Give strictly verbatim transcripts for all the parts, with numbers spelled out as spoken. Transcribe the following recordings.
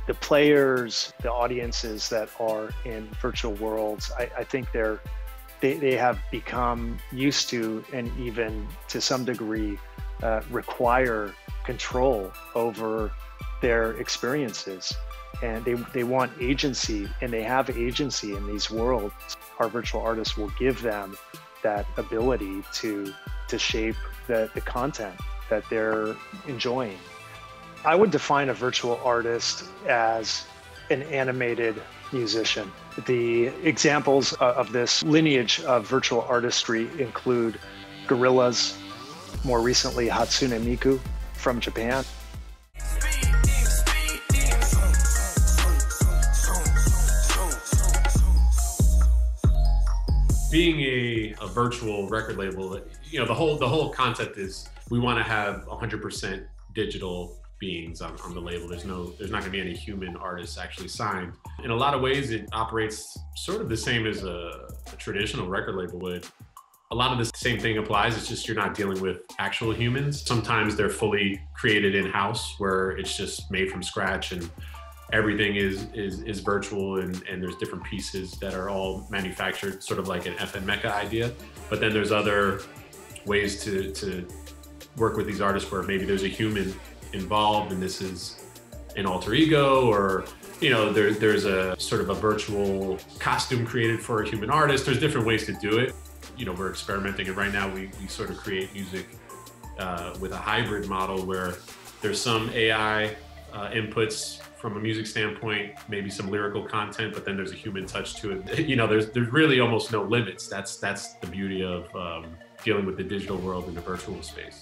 the players, the audiences that are in virtual worlds, I, I think they're they, they have become used to, and even to some degree uh, require control over their experiences. And they, they want agency, and they have agency in these worlds. Our virtual artists will give them that ability to, to shape the, the content that they're enjoying. I would define a virtual artist as an animated musician. The examples of this lineage of virtual artistry include Gorillaz, more recently Hatsune Miku from Japan. Being a, a virtual record label, you know, the whole the whole concept is we want to have one hundred percent digital beings on, on the label. There's no, there's not going to be any human artists actually signed. In a lot of ways, it operates sort of the same as a, a traditional record label would. A lot of the same thing applies. It's just you're not dealing with actual humans. Sometimes they're fully created in-house, where it's just made from scratch and everything is is is virtual, and, and there's different pieces that are all manufactured, sort of like an F N Mecca idea. But then there's other ways to, to work with these artists where maybe there's a human involved, and this is an alter ego, or you know, there, there's a sort of a virtual costume created for a human artist. There's different ways to do it. You know, we're experimenting, and right now we, we sort of create music uh, with a hybrid model where there's some A I uh, inputs from a music standpoint, maybe some lyrical content, but then there's a human touch to it. You know, there's there's really almost no limits. That's that's the beauty of um, dealing with the digital world in the virtual space.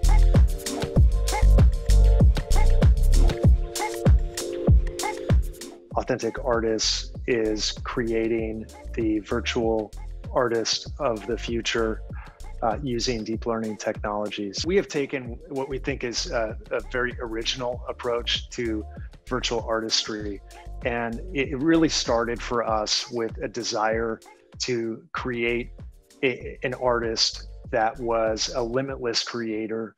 Authentic Artists is creating the virtual artist of the future uh, using deep learning technologies. We have taken what we think is a, a very original approach to virtual artistry, and it really started for us with a desire to create a, an artist that was a limitless creator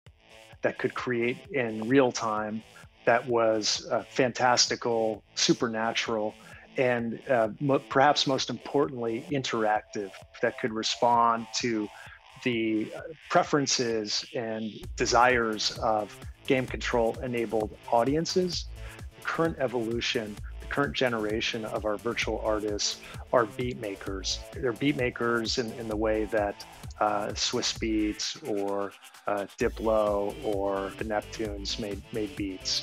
that could create in real time, that was uh, fantastical, supernatural, and uh, mo perhaps most importantly, interactive, that could respond to the preferences and desires of game control enabled audiences. The current evolution, the current generation of our virtual artists are beat makers. They're beat makers in, in the way that uh, Swiss Beats or uh, Diplo or the Neptunes made, made beats.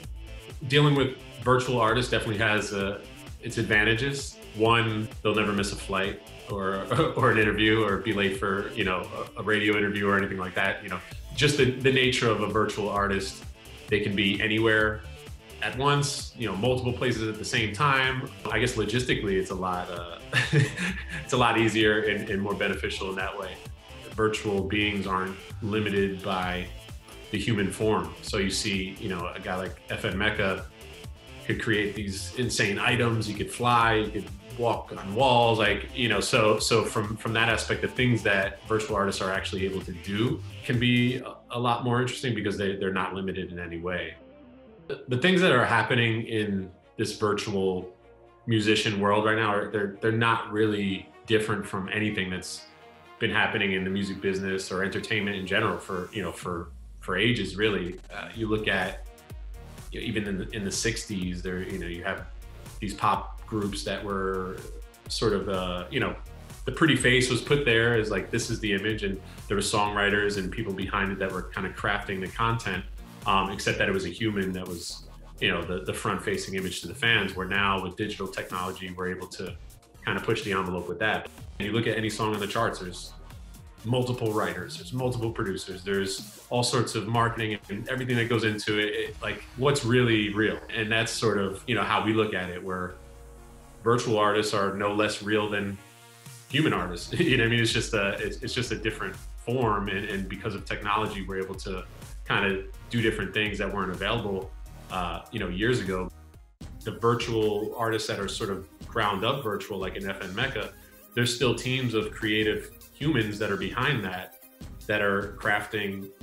Dealing with virtual artists definitely has uh, its advantages. One, they'll never miss a flight or or an interview or be late for, you know, a, a radio interview or anything like that. You know, just the, the nature of a virtual artist, they can be anywhere at once, you know, multiple places at the same time. I guess logistically, it's a lot, uh, it's a lot easier and, and more beneficial in that way. Virtual beings aren't limited by the human form. So you see, you know, a guy like F N Mecca could create these insane items. You could fly, you could walk on walls, like, you know, so so from from that aspect, the things that virtual artists are actually able to do can be a, a lot more interesting because they, they're not limited in any way. The, the things that are happening in this virtual musician world right now, are they're, they're not really different from anything that's been happening in the music business or entertainment in general for, you know, for for ages, really. Uh, you look at, you know, even in the, in the sixties, there, you know, you have these pop groups that were sort of, uh, you know, the pretty face was put there as like, this is the image, and there were songwriters and people behind it that were kind of crafting the content, um, except that it was a human that was, you know, the, the front-facing image to the fans, where now with digital technology, we're able to kind of push the envelope with that. And you look at any song on the charts, there's multiple writers, there's multiple producers, there's all sorts of marketing and everything that goes into it, it, like what's really real. And that's sort of, you know, how we look at it, where virtual artists are no less real than human artists. You know what I mean? It's just a, it's, it's just a different form, and, and because of technology, we're able to kind of do different things that weren't available, uh, you know, years ago. The virtual artists that are sort of ground up virtual, like in F N Mecca, there's still teams of creative humans that are behind that, that are crafting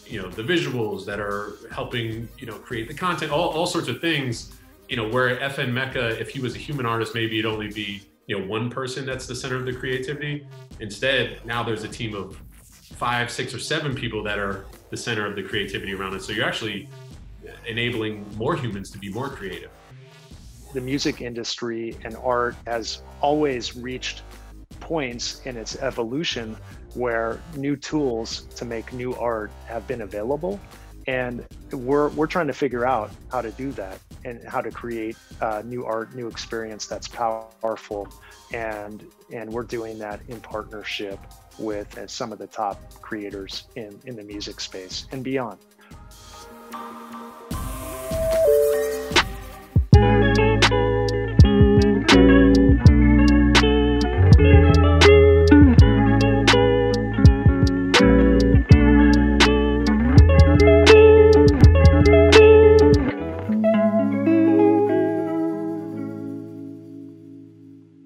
you know, the visuals, that are helping, you know, create the content, all, all sorts of things, you know, where F N Mecca, if he was a human artist, maybe it'd only be, you know, one person that's the center of the creativity. Instead, now there's a team of five, six, or seven people that are the center of the creativity around it. So you're actually enabling more humans to be more creative. The music industry and art has always reached points in its evolution where new tools to make new art have been available. And we're, we're trying to figure out how to do that and how to create uh, new art, new experience that's powerful. And, and we're doing that in partnership with uh, some of the top creators in, in the music space and beyond.